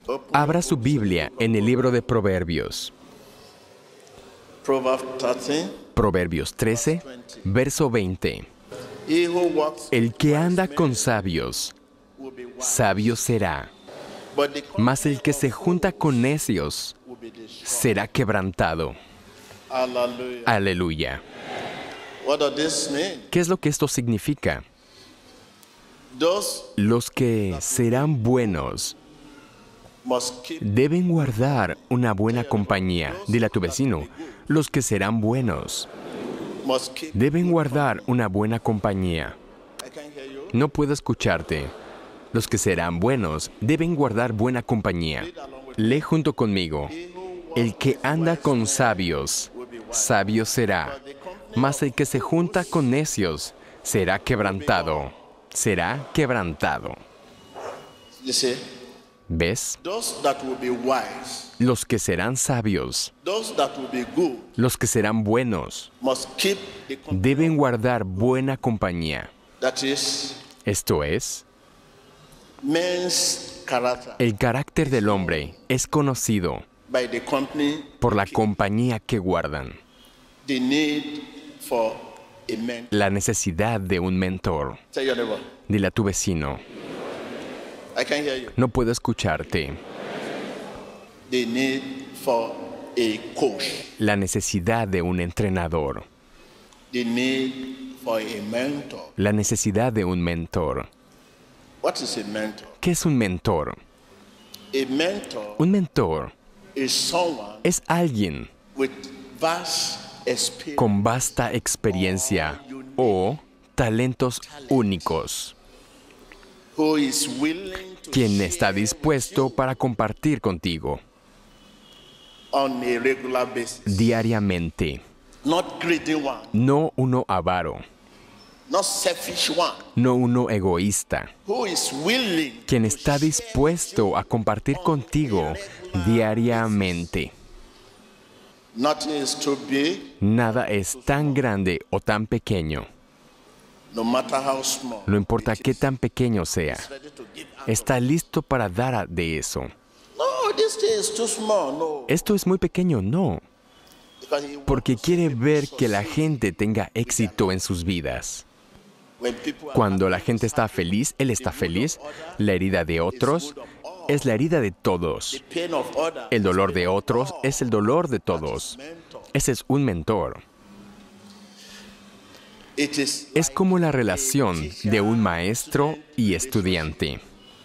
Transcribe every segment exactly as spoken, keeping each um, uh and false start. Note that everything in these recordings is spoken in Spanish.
Abra su Biblia en el libro de Proverbios. Proverbios trece, verso veinte. El que anda con sabios, sabio será, mas el que se junta con necios será quebrantado. Aleluya. ¿Qué es lo que esto significa? Los que serán buenos deben guardar una buena compañía. Dile a tu vecino, los que serán buenos deben guardar una buena compañía. No puedo escucharte. Los que serán buenos deben guardar buena compañía. Lee junto conmigo. El que anda con sabios, sabio será, mas el que se junta con necios será quebrantado. Será quebrantado. ¿Ves? Los que serán sabios, los que serán buenos, deben guardar buena compañía. Esto es, el carácter del hombre es conocido por la compañía que guardan. La necesidad de un mentor. Dile a tu vecino, no puedo escucharte. La necesidad de un entrenador. La necesidad de un mentor. ¿Qué es un mentor? Un mentor es alguien con vasta experiencia o talentos únicos, quien está dispuesto para compartir contigo diariamente. No uno avaro, no uno egoísta, quien está dispuesto a compartir contigo diariamente. Nada es tan grande o tan pequeño. No importa qué tan pequeño sea, está listo para dar de eso. Esto es muy pequeño, no. Porque quiere ver que la gente tenga éxito en sus vidas. Cuando la gente está feliz, él está feliz. La herida de otros es la herida de todos. El dolor de otros es el dolor de todos. Ese es un mentor. Es como la relación de un maestro y estudiante.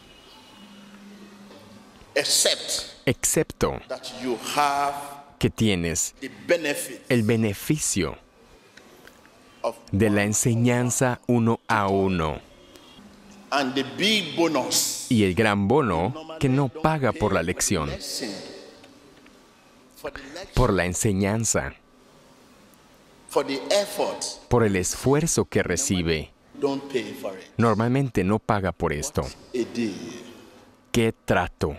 Excepto que tienes el beneficio de la enseñanza uno a uno. Y el gran bono que no paga por la lección, por la enseñanza, por el esfuerzo que recibe. Normalmente no paga por esto. ¿Qué trato?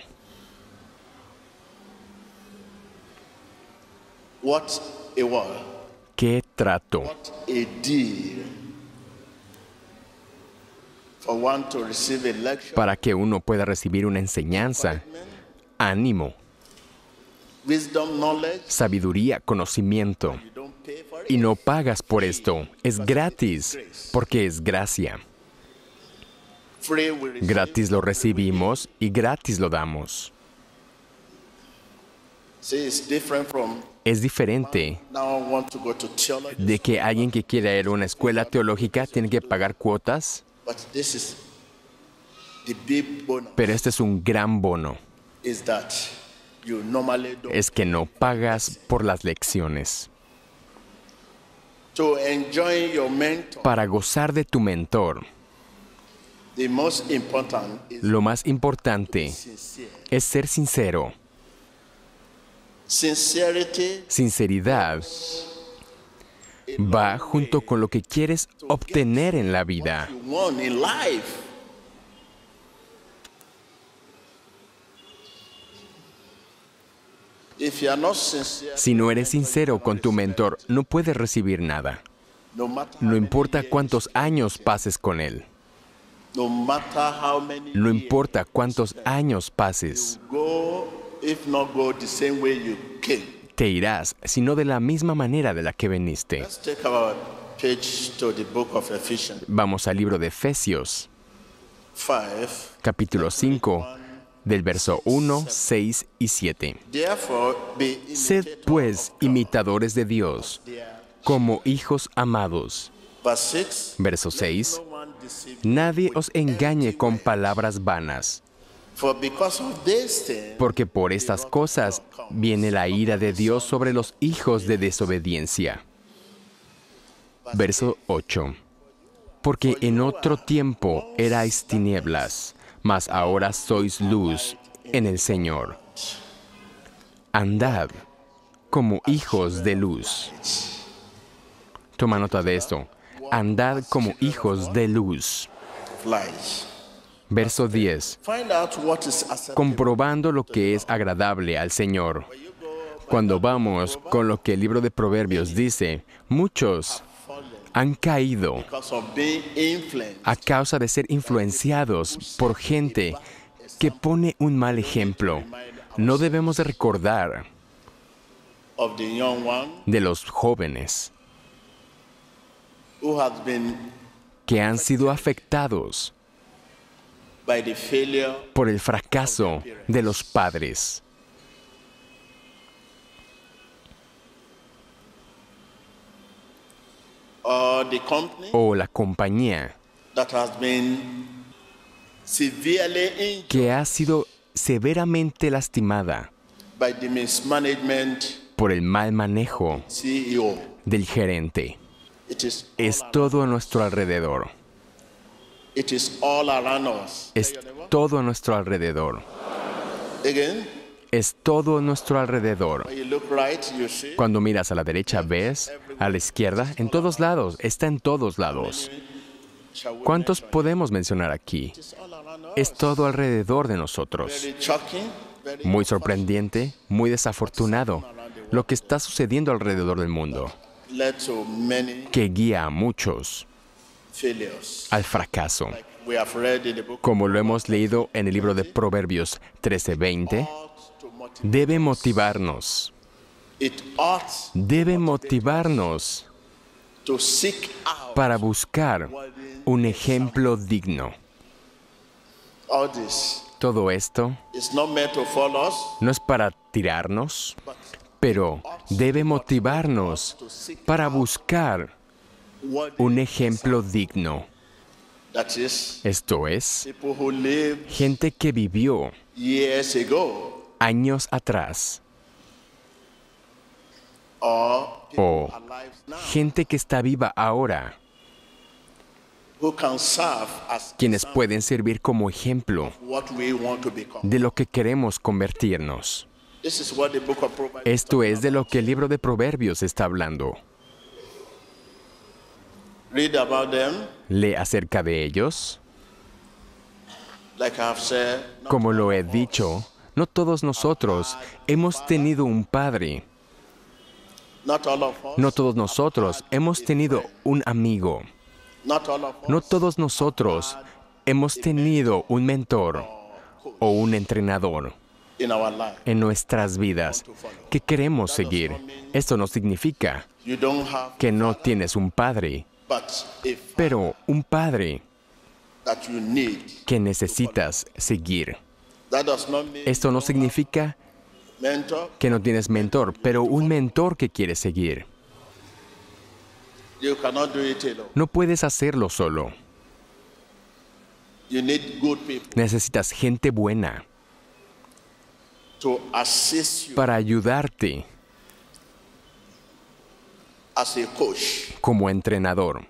¿Qué trato? Para que uno pueda recibir una enseñanza, ánimo, sabiduría, conocimiento. Y no pagas por esto. Es gratis, porque es gracia. Gratis lo recibimos y gratis lo damos. Es diferente de que alguien que quiera ir a una escuela teológica tiene que pagar cuotas. Pero este es un gran bono. Es que no pagas por las lecciones. Para gozar de tu mentor, lo más importante es ser sincero. Sinceridad va junto con lo que quieres obtener en la vida. Si no eres sincero con tu mentor, no puedes recibir nada. No importa cuántos años pases con él. No importa cuántos años pases, te irás, sino de la misma manera de la que viniste. Vamos al libro de Efesios, capítulo cinco, del verso uno, seis y siete. Sed pues imitadores de Dios, como hijos amados. Verso seis. Nadie os engañe con palabras vanas, porque por estas cosas viene la ira de Dios sobre los hijos de desobediencia. Verso ocho. Porque en otro tiempo erais tinieblas, mas ahora sois luz en el Señor. Andad como hijos de luz. Toma nota de esto. Andad como hijos de luz. Verso diez. Comprobando lo que es agradable al Señor. Cuando vamos con lo que el libro de Proverbios dice, muchos han caído a causa de ser influenciados por gente que pone un mal ejemplo. No debemos de recordar de los jóvenes que han sido afectados por el fracaso de los padres. O la compañía que ha sido severamente lastimada por el mal manejo del gerente. Es todo a nuestro alrededor. Es todo a nuestro alrededor. Es todo a nuestro alrededor. Cuando miras a la derecha, ves, a la izquierda, en todos lados, está en todos lados. ¿Cuántos podemos mencionar aquí? Es todo alrededor de nosotros. Muy sorprendente, muy desafortunado, lo que está sucediendo alrededor del mundo, que guía a muchos al fracaso. Como lo hemos leído en el libro de Proverbios trece veinte, debe motivarnos. Debe motivarnos para buscar un ejemplo digno. Todo esto no es para tirarnos, pero debe motivarnos para buscar un ejemplo digno. Esto es, gente que vivió años atrás, o gente que está viva ahora, quienes pueden servir como ejemplo de lo que queremos convertirnos. Esto es de lo que el libro de Proverbios está hablando. Lee acerca de ellos. Como lo he dicho, no todos nosotros hemos tenido un padre. No todos nosotros hemos tenido un amigo. No todos nosotros hemos tenido un mentor o un entrenador en nuestras vidas que queremos seguir. Esto no significa que no tienes un padre, pero un padre que necesitas seguir. Esto no significa que no tienes mentor, pero un mentor que quieres seguir. No puedes hacerlo solo. Necesitas gente buena para ayudarte como entrenador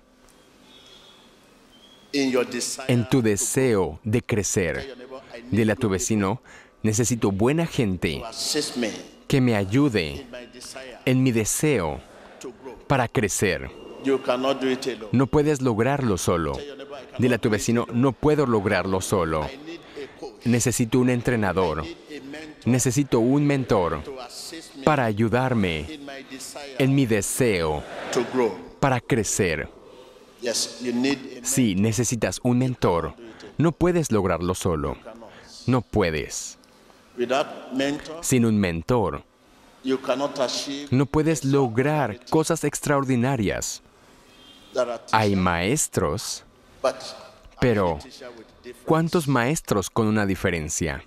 en tu deseo de crecer. Dile a tu vecino, necesito buena gente que me ayude en mi deseo para crecer. No puedes lograrlo solo. Dile a tu vecino, no puedo lograrlo solo. Necesito un entrenador. Necesito un mentor para ayudarme en mi deseo para crecer. Sí, necesitas un mentor No puedes lograrlo solo. No puedes. Sin un mentor, no puedes lograr cosas extraordinarias. Hay maestros, pero ¿cuántos maestros con una diferencia?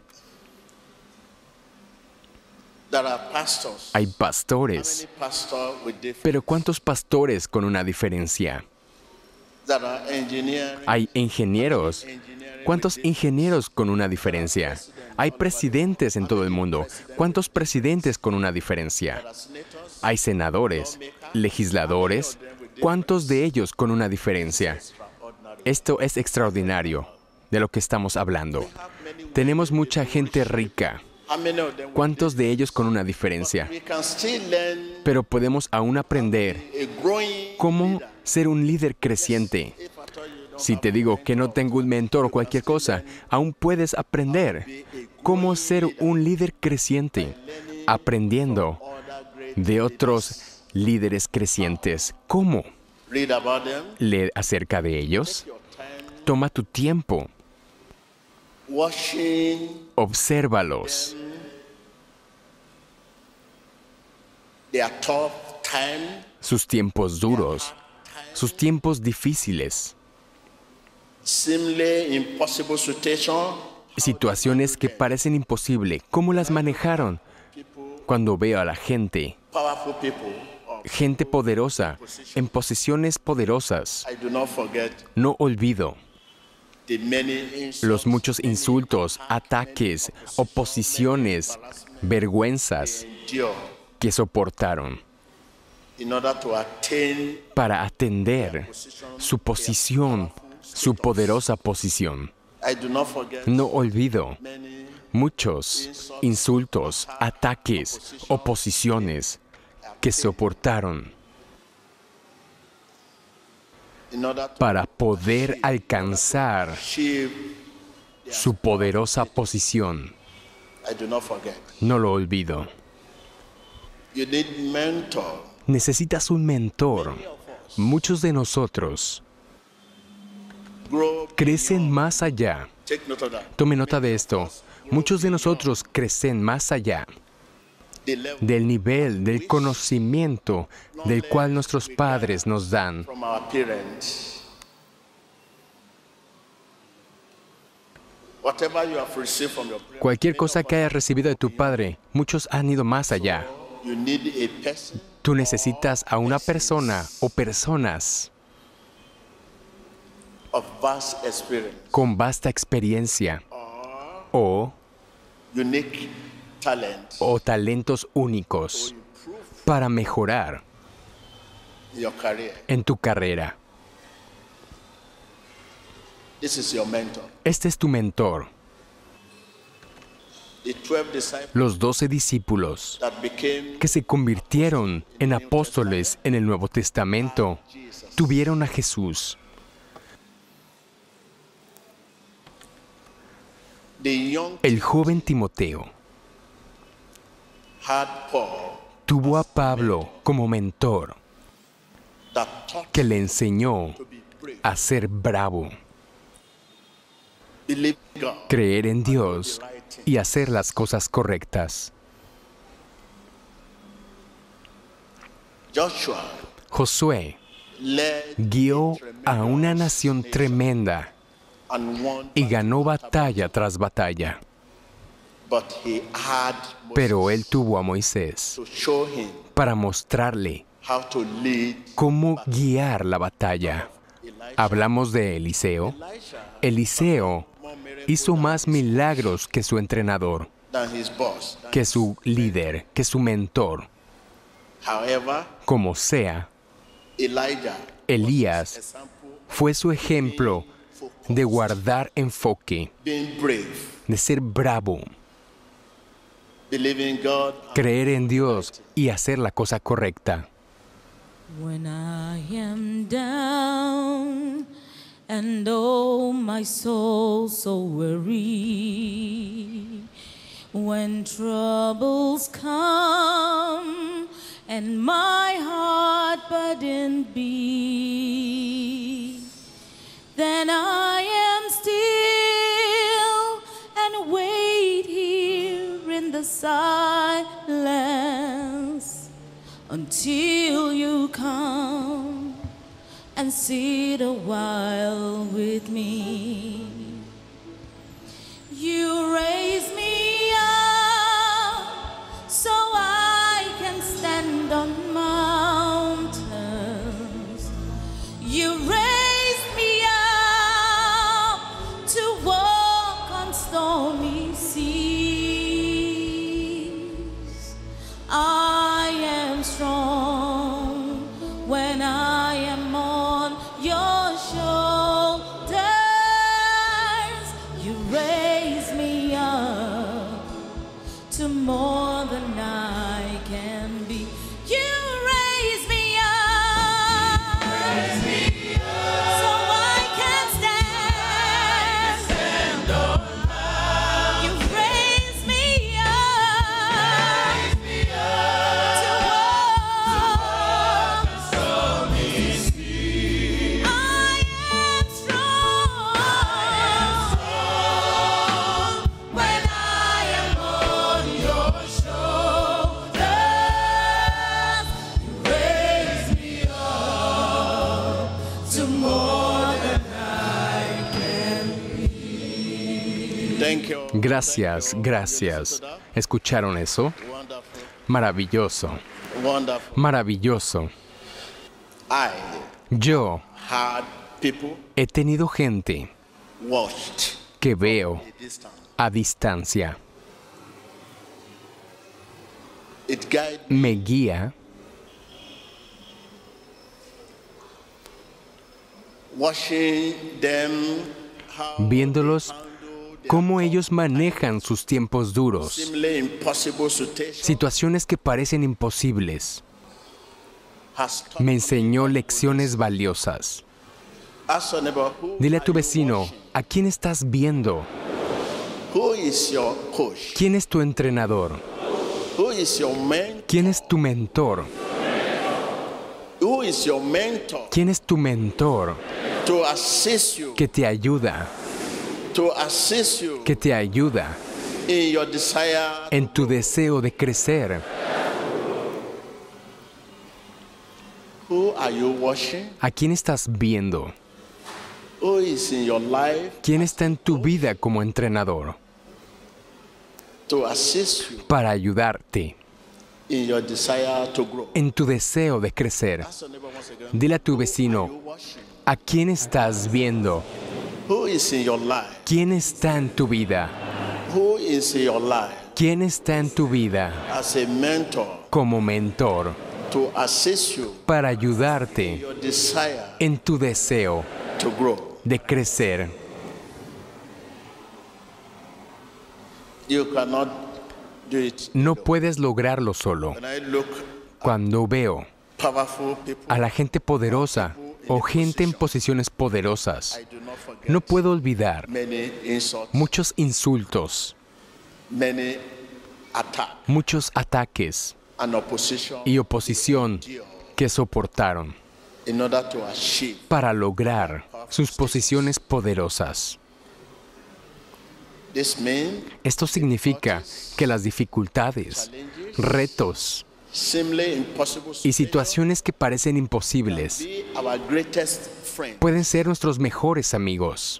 Hay pastores, pero ¿cuántos pastores con una diferencia? Hay ingenieros. ¿Cuántos ingenieros con una diferencia? Hay presidentes en todo el mundo. ¿Cuántos presidentes con una diferencia? Hay senadores, legisladores. ¿Cuántos de ellos con una diferencia? Esto es extraordinario de lo que estamos hablando. Tenemos mucha gente rica. ¿Cuántos de ellos con una diferencia? Pero podemos aún aprender cómo ser un líder creciente. Si te digo que no tengo un mentor o cualquier cosa, aún puedes aprender cómo ser un líder creciente, aprendiendo de otros líderes crecientes. ¿Cómo? Lee acerca de ellos. Toma tu tiempo. Obsérvalos. Sus tiempos duros, sus tiempos difíciles. Situaciones que parecen imposibles. ¿Cómo las manejaron? Cuando veo a la gente, gente poderosa, en posiciones poderosas, no olvido los muchos insultos, ataques, oposiciones, vergüenzas que soportaron para atender su posición, su poderosa posición. No olvido muchos insultos, ataques, oposiciones que soportaron para poder alcanzar su poderosa posición. No lo olvido. Necesitas un mentor. Muchos de nosotros crecen más allá. Tome nota de esto. Muchos de nosotros crecen más allá del nivel, del conocimiento del cual nuestros padres nos dan. Cualquier cosa que hayas recibido de tu padre, muchos han ido más allá. Tú necesitas a una persona o personas con vasta experiencia o, o talentos únicos para mejorar en tu carrera. Este es tu mentor. Los doce discípulos que se convirtieron en apóstoles en el Nuevo Testamento tuvieron a Jesús. El joven Timoteo tuvo a Pablo como mentor, que le enseñó a ser bravo, creer en Dios y hacer las cosas correctas. Josué guió a una nación tremenda y ganó batalla tras batalla. Pero él tuvo a Moisés para mostrarle cómo guiar la batalla. Hablamos de Eliseo. Eliseo hizo más milagros que su entrenador, que su líder, que su mentor. Como sea, Elías fue su ejemplo de guardar enfoque, de ser bravo, creer en Dios y hacer la cosa correcta. When I am down and oh my soul so weary, when troubles come and my heart burdened be, then I am still the silence until you come and sit a while with me. You raise me up so I can stand on mountains. You raise me up to walk on stormy seas. I am strong when I am on your shoulders. You raise me up to more than I can be. You raise me up, raise me up so I can stand. stand on high. You raise me up, raise me up to walk on stormy seas. I am strong, I am strong when I am on your shoulders. You raise me up to more than I can be. Thank you. Gracias, gracias. ¿Escucharon eso? Wonderful. Maravilloso, Wonderful. maravilloso. I Yo had people he tenido gente watched que veo at distance. a distancia. It guided me Me guía watching them how viéndolos they handle their cómo ellos manejan sus tiempos duros, seemingly impossible situations. situaciones que parecen imposibles. Has taught Me enseñó lecciones valiosas. Ask your neighbor, who Dile a are tu you vecino, watching? ¿a quién estás viendo? Who is your coach? ¿Quién es tu entrenador? Who is your mentor? ¿Quién es tu mentor? Who is your mentor ¿Quién es tu mentor to assist you, que te ayuda, to assist you que te ayuda in your desire? en tu deseo de crecer? Who are you watching? ¿A quién estás viendo? Who is in your life ¿Quién está en tu vida como entrenador to assist you para ayudarte in your desire to grow? en tu deseo de crecer? Ask your neighbor once again, Dile a tu who are vecino, you watching? ¿a quién estás viendo? Who is in your life? ¿Quién está en tu vida? Who is in your life ¿Quién está en tu vida as a mentor como mentor to assist you para in ayudarte your desire en tu deseo to grow? de crecer? You cannot do it. No puedes lograrlo solo. When I look Cuando veo powerful people, a la gente poderosa o gente en posiciones poderosas, I do not forget no puedo olvidar many insults, muchos insultos, many attacks muchos ataques and opposition y oposición que soportaron in order to achieve. para lograr sus posiciones poderosas. This means Esto significa que las dificultades, retos seemingly impossible y situations situaciones que parecen imposibles be our greatest friend pueden ser nuestros mejores amigos,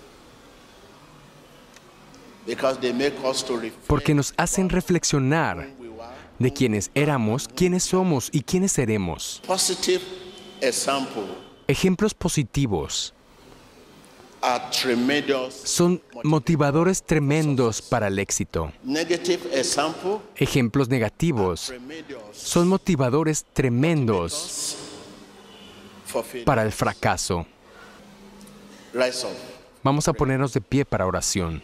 because they make us to reflect porque nos hacen reflexionar who we were. de quiénes éramos, quiénes somos y quiénes seremos. Positive example Ejemplos positivos are tremendous. son motivadores tremendos para el éxito. Negative example Ejemplos negativos tremendous son motivadores tremendos for failure. para el fracaso. Rise up. Vamos a ponernos de pie para oración.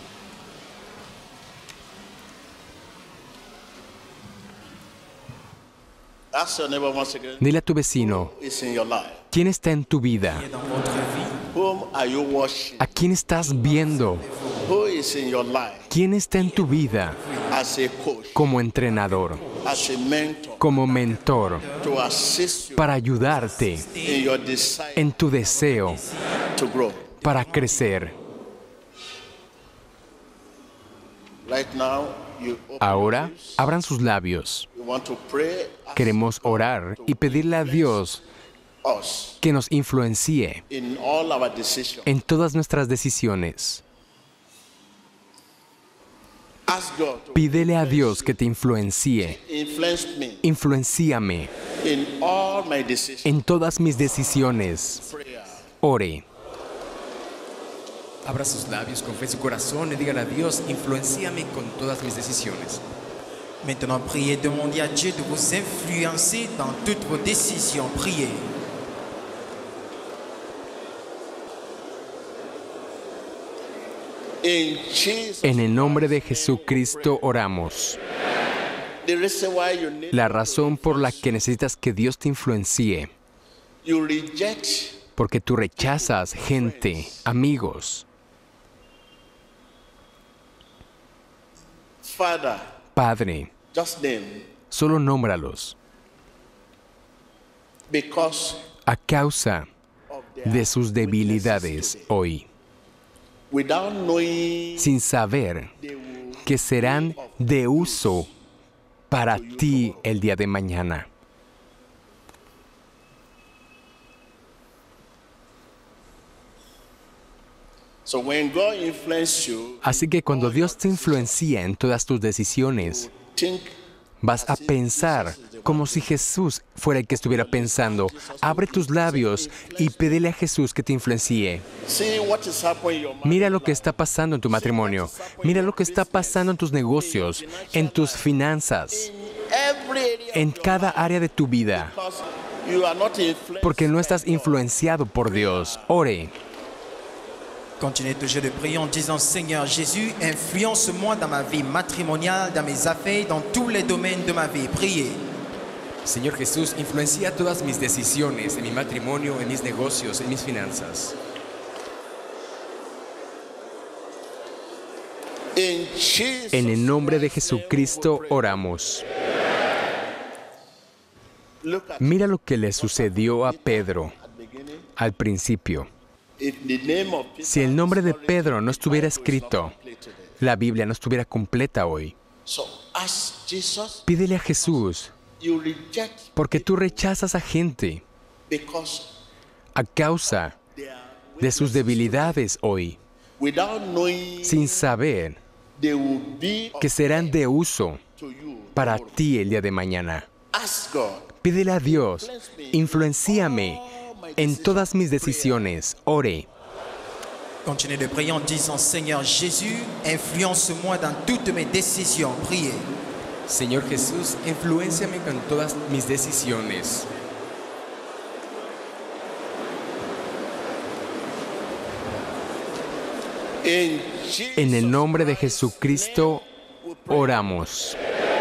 Ask your neighbor once again. Dile a tu vecino, Who is in your life? ¿quién está en tu vida? Whom are you watching? ¿A quién estás viendo? Who is in your life ¿Quién está en tu vida as a coach, como entrenador, as a mentor, como mentor, to assist you para ayudarte in your desire en tu deseo to grow? para crecer? Right now, you open Ahora, your lips. abran sus labios. We want to pray. Ask Queremos orar y pedirle a Dios us que nos influencie in all our decisions. en todas nuestras decisiones. Ask God to Pídele a Dios que te influencie. influence me Influencíame in all my decisions. en todas mis decisiones. Prayer. Ore. Abra sus labios, confíe su corazón y dígale a Dios, influencíame con todas mis decisiones. Maintenant, priez, demandez à Dieu de vous influencer dans toutes vos décisions. Priez. In Jesus, En el nombre de Jesucristo oramos. the reason why you need La razón por la que necesitas que Dios te influencie, you reject porque tú rechazas gente, amigos. Father, Padre, just name, solo nómbralos because a causa of their de sus debilidades hoy, without knowing sin saber they will que serán de uso para ti el día de mañana. so when God influences you, Así que cuando Dios te influencia en todas tus decisiones, think vas a pensar como si Jesús fuera el que estuviera pensando. Abre tus labios y pídele a Jesús que te influencie. see what is happening in your mind. Mira lo que está pasando en tu matrimonio. Mira lo que está pasando en tus negocios, en tus finanzas, Every area en cada área de tu vida. because you are not influenced. Porque no estás influenciado por Dios. Ore. Continuez toujours de prier en disant, Seigneur Jésus, influence-moi dans ma vie matrimoniale, dans mes affaires, dans tous les domaines de ma vie. Priez. Señor Jesús, influencia todas mis decisiones, en mi matrimonio, en mis negocios, en mis finanzas. In Jesus, En el nombre de Jesucristo oramos. look at Mira lo que le sucedió a Pedro the beginning. al principio. If the name of Peter Si el nombre de is not Pedro written, no estuviera the Bible is not escrito, complete today. la Biblia no estuviera completa hoy. So ask Jesus, Pídele a Jesús, you reject porque tú rechazas a gente because a causa they are de sus debilidades hoy, without knowing sin saber they will be que serán de uso to you. para ti el día de mañana. Ask God, Pídele a Dios, influencíame en todas mis decisiones. Ore. Continuez de prier en disant, Seigneur Jésus, influence-moi dans toutes mes décisions. Priez. Señor Jesús, influénciame con todas mis decisiones. in Jesus, En el nombre de Jesucristo oramos.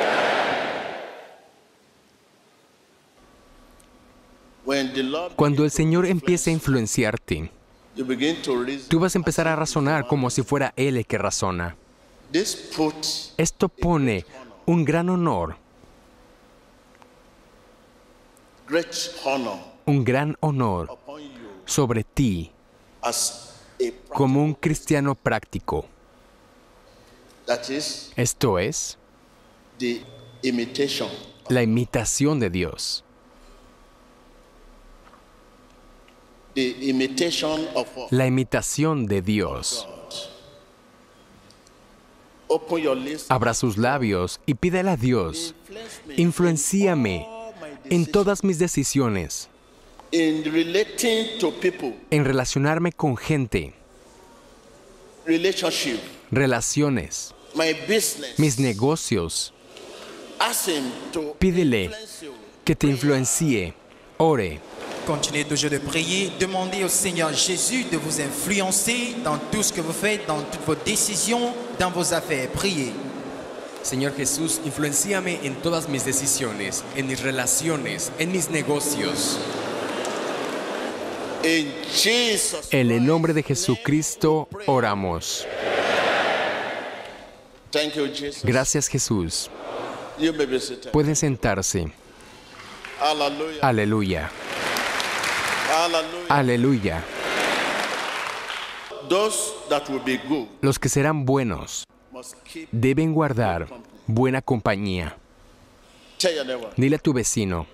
when the Lord Cuando el begins to Señor empiece a influence, influenciarte, you begin to reason. tú vas a empezar a razonar como si fuera Él el que razona. This puts Esto pone un gran honor, great honor un gran honor upon you sobre ti as a como un cristiano práctico. that is Esto es the imitation, la imitación de Dios. the imitation of what? La imitación de Dios. Open your lips. Abra sus labios y pídele a Dios, Influence me influencíame all my en decisions. todas mis decisiones, in relating to people, en relacionarme con gente, relationship, relaciones, my business. mis negocios. Ask him to Pídele influence you. que te influencie. Ore. Continuez toujours de prier. Demandez au Seigneur Jésus de vous influencer dans tout ce que vous faites, dans toutes vos décisions, dans vos affaires. Priez. Señor Jesús, influenciame en todas mis decisiones, en mis relaciones, en mis negocios. In Jesus' En el nombre de Jesucristo oramos. Thank you, Jesus. Gracias, Jesús. You may be seated. Pueden sentarse. Hallelujah. Aleluya. Hallelujah. Aleluya. Those that will be good Los que serán buenos must keep. deben guardar buena compañía. Tell your neighbor. Dile a tu vecino,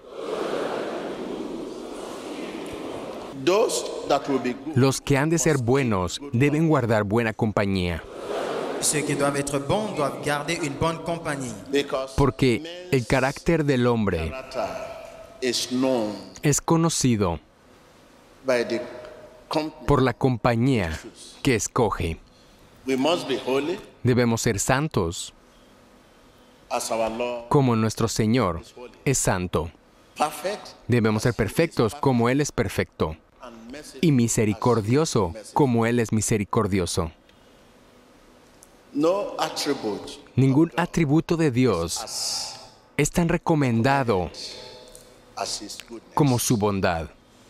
Those that will be good los que han de ser buenos deben guardar buena compañía, Ceux qui doivent être bons doivent garder une bonne compagnie. because porque el carácter del hombre character is known es conocido by the company. por la compañía que escoge. We must be holy Debemos ser santos as our Lord, como nuestro Señor es santo. perfect Debemos ser perfectos como Él es perfecto and merciful. y misericordioso como Él es misericordioso. No attribute Ningún atributo de Dios es tan recomendado as His goodness. como su bondad.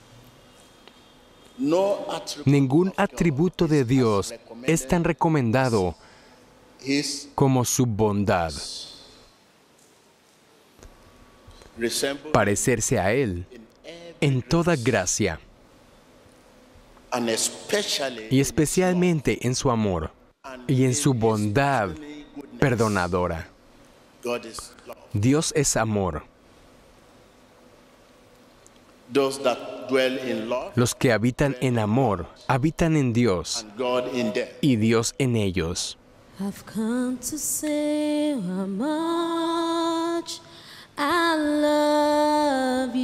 No attribute Ningún atributo de Dios es tan recomendado His como su bondad. resemble Parecerse a Él en toda gracia and especially y especialmente en su amor y en su bondad perdonadora. God is love. Dios es amor. Those that dwell in love Los que habitan en amor habitan en Dios and God in them. y Dios en ellos. I've come to say how much I love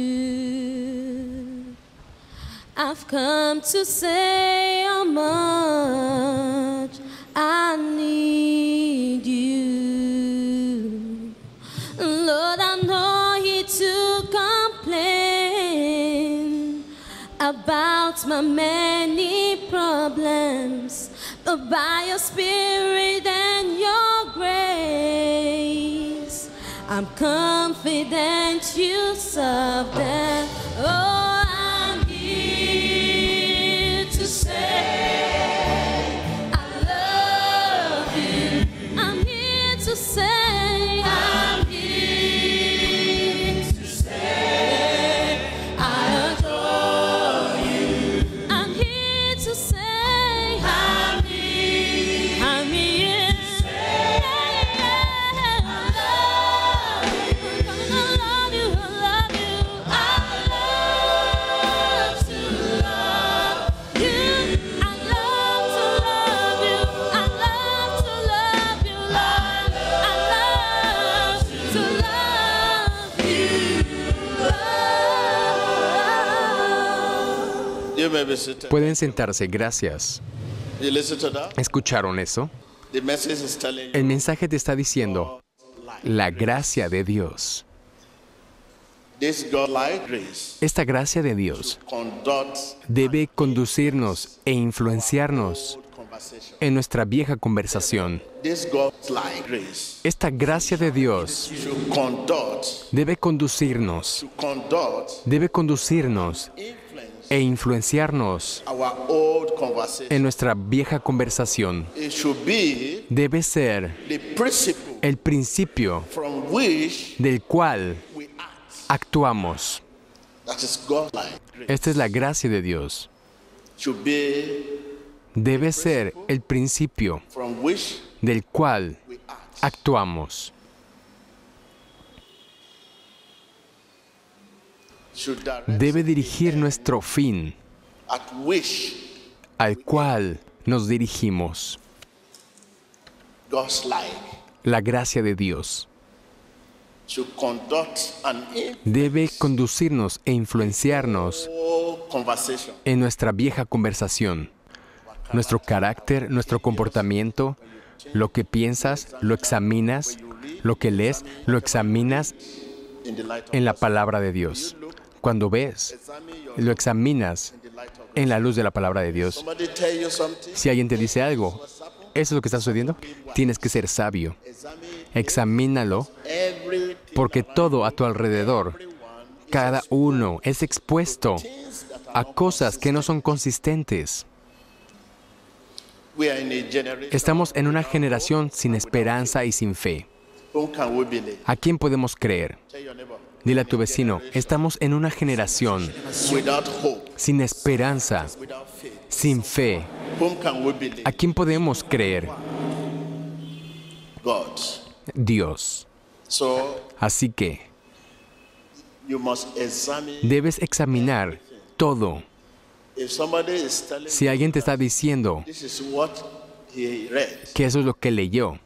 you. I've come to say how much I need you. Lord, I'm not here to complain about my many problems, but by your Spirit and your grace, I'm confident you solve them. Oh, I'm here to say I love you. I'm here to say I'm here to say I adore you. I'm here to say I'm here. I'm here to say I love you. I love you. I love you. I love to love you. I love to love you. I love to love you, Lord. I love to love you, Lord. You may be seated. Pueden sentarse, gracias. You listen to that? ¿Escucharon eso? The message is telling El you mensaje te está diciendo la gracia de Dios. this God-like grace Esta gracia de Dios conducts debe conducirnos e influenciarnos conversation. en nuestra vieja conversación. This God-like grace Esta gracia de Dios should conduct, debe conducirnos, to conduct, debe conducirnos influence e influenciarnos our old conversation. en nuestra vieja conversación. It should be Debe ser the principle el principio from which del cual we act. actuamos. That is God-like grace. Esta es la gracia de Dios. Should be Debe ser el principio from which del cual we act. actuamos. Should direct Debe dirigir nuestro fin at which al cual nos dirigimos. God's like La gracia de Dios should conduct an debe conducirnos e influenciarnos whole conversation. en nuestra vieja conversación. Nuestro carácter, nuestro comportamiento, lo que piensas, lo examinas, lo que lees, lo examinas In the light of en la palabra de Dios. Cuando ves, examine your lo examinas in the light of en la luz de la palabra de Dios. somebody tell you something. Si alguien te dice algo, ¿eso es lo que está sucediendo? Tienes que ser sabio. Examine Examínalo, everything porque todo a tu alrededor, cada uno es expuesto a cosas que no son consistentes. we are in a generation. Estamos en una generación sin esperanza y sin fe. Whom can we believe? ¿A quién podemos creer? Tell your neighbor. Dile a tu vecino, estamos en una generación Without hope, sin esperanza, without faith. sin fe. Whom can we believe? ¿A quién podemos creer? God. Dios. So Así que you must examine. debes examinar todo. If somebody is telling Si alguien te está diciendo you this is what he read, que eso es lo que leyó,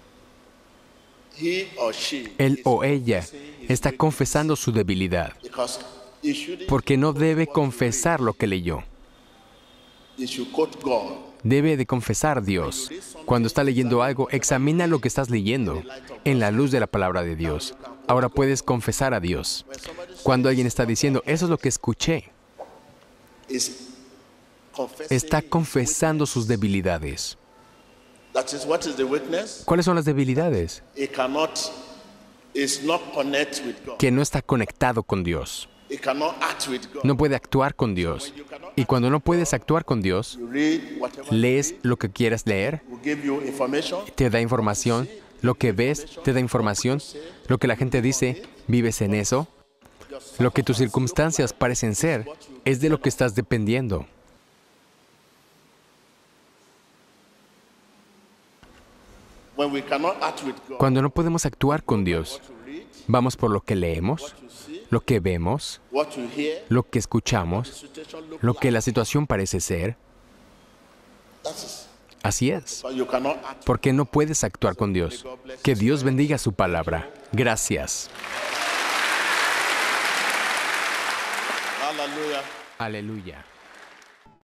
he or she él is o ella confessing his está weakness, confesando su debilidad, because he shouldn't porque no quote debe what he confesar lo que leyó. read. He should quote God. Debe de confesar a Dios. Cuando está leyendo algo, examina lo que estás leyendo en la luz de la palabra de Dios. Ahora puedes confesar a Dios. Cuando alguien está diciendo, eso es lo que escuché, Is confessing está his confesando sus debilidades. weakness. That is what is the weakness? ¿Cuáles son las debilidades? He cannot is not connect with God. Que no está conectado con Dios. He cannot act with God. No puede actuar con Dios. Y cuando no puedes actuar con Dios, You read whatever lees lo que quieras leer, will give you information. te da información, lo que ves te da información, lo que la gente dice, vives en eso, lo que tus circunstancias parecen ser, es de lo que estás dependiendo. When we cannot act with God, Cuando no podemos actuar con Dios, what you read, vamos por lo que leemos, what you see, lo que vemos, what you hear, lo que escuchamos, situation look lo like. que la situación parece ser. That is. Así es, But you cannot act. porque no puedes actuar con Dios. Que Dios bendiga su palabra. Gracias. Hallelujah. Aleluya.